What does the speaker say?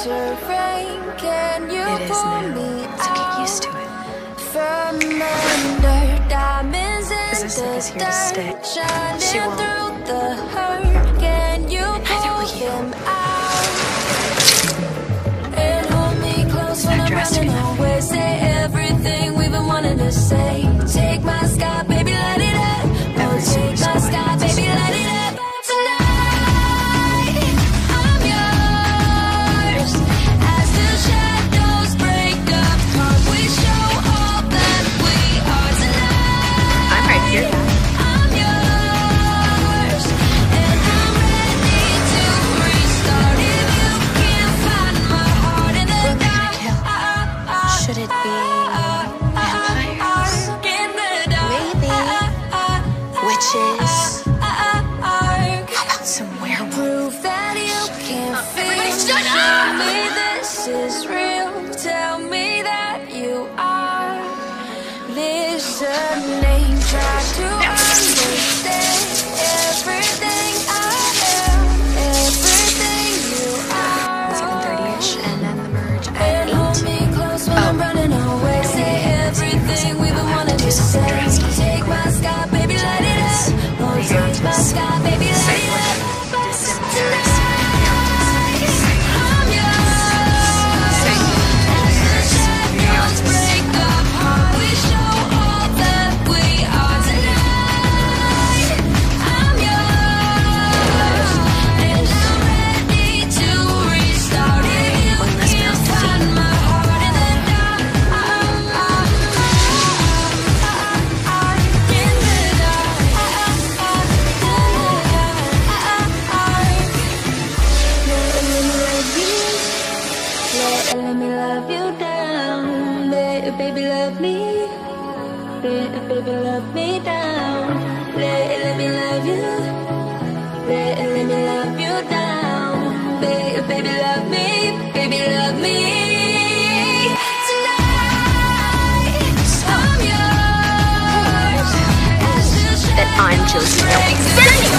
terrain. Can you It is pull now, me so get out used to it. from under diamonds in This the is here to stay. dirt, shining She won't. through the hurt. Can you Neither pull will you. them out and hold me close when I'm Dressed running me. away? Say everything we've been wanting to say. Take my sky, baby, light it up. Oh, take my sky, baby, light it up. Tonight, I'm yours. As the shadows break apart, we show all that we are tonight. I'm right here. I'm yours, and I'm ready to restart. If you can't find my heart in the Who am I dark, gonna kill? Should it be vampires? in the dark, Maybe witches? How about some werewolves? prove that you can't feel. Everybody shut Show up! me this is real. Tell me that you are listening. Try to understand everything I am, everything you are. 7:30ish, and then the merge at And hold 8. me close when I'm running away. Say everything we've been wanting to say. Take my sky, baby, light it up. Oh, take my sky, baby, light it up. Tonight, I'm yours. As the shadows break apart, we show all that we are tonight. I'm yours, and I'm ready to restart. If you can't find my heart in the dark, in the dark. Let me love you down, baby, love me, baby, love me down. Let me love you, let me love you down, baby, love me, baby, love me. Tonight, I'm yours. That I'm Josie. No,